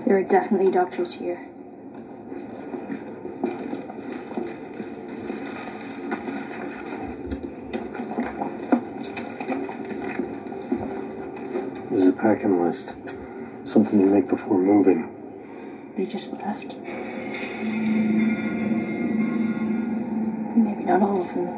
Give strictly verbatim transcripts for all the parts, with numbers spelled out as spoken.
There are definitely doctors here. There's a packing list. Something you make before moving. They just left. Maybe not all of them.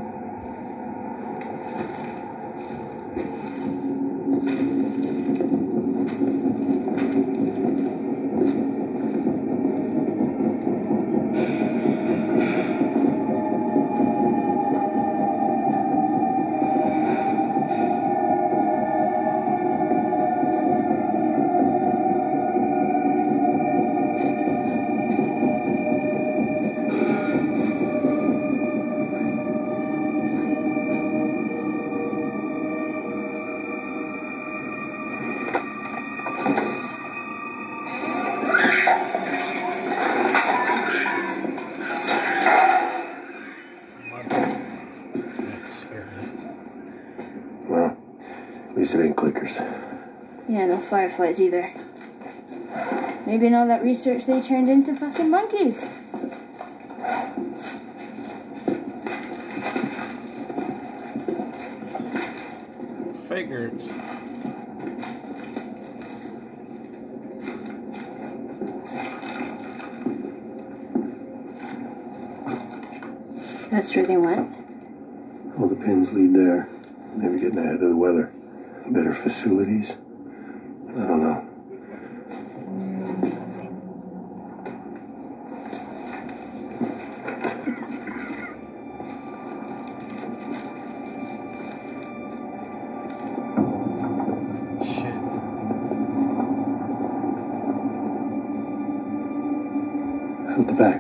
Well, at least it ain't clickers. Yeah, no fireflies either. Maybe in all that research they turned into fucking monkeys. Figures. That's where they went. All the pins lead there. Maybe getting ahead of the weather. Better facilities? I don't know. Shit. Out the back.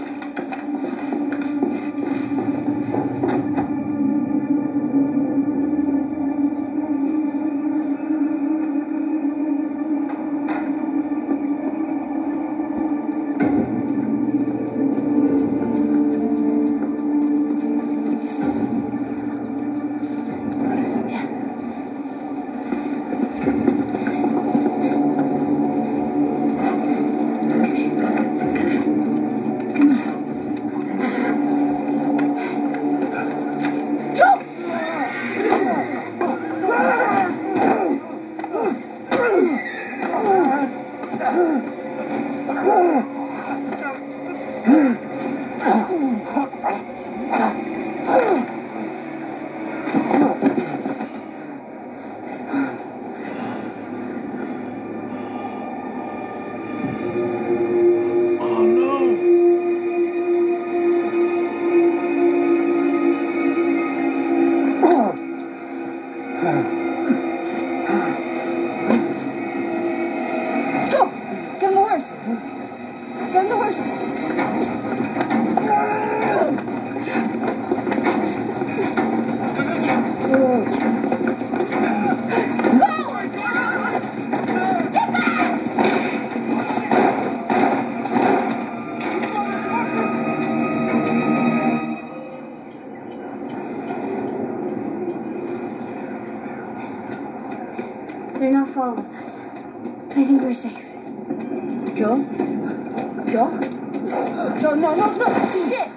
They're not following us. I think we're safe. Joel? Joel? Joel, no, no, no! Shit!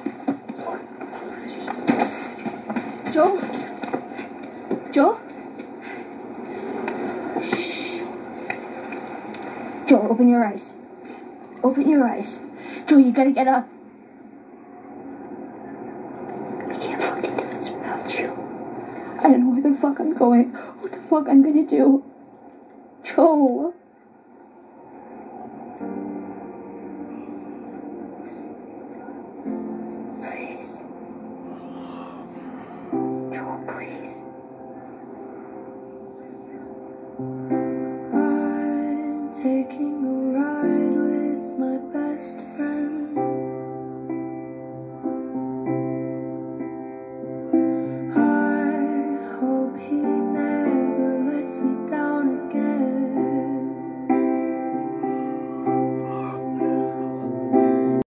Joel? Joel? Shh. Joel, open your eyes. Open your eyes. Joel, you gotta get up. I can't fucking do this without you. I don't know where the fuck I'm going. What the fuck I'm gonna do. Joel. Please. Joel, please. I'm taking a ride with my best friend. I hope he